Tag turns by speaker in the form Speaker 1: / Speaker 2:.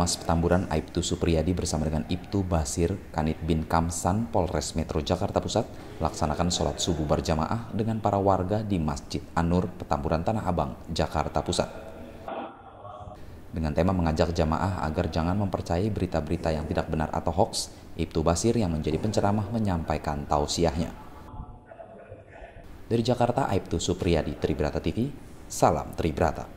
Speaker 1: Humas Petamburan Aibtu Supriyadi bersama dengan Ibtu Basir Kanit Bin Kamsan Polres Metro Jakarta Pusat melaksanakan sholat subuh berjamaah dengan para warga di Masjid An-Nur Petamburan Tanah Abang, Jakarta Pusat. Dengan tema mengajak jamaah agar jangan mempercayai berita-berita yang tidak benar atau hoaks, Ibtu Basir yang menjadi penceramah menyampaikan tausiahnya. Dari Jakarta, Aibtu Supriyadi, Tribrata TV, salam Tribrata.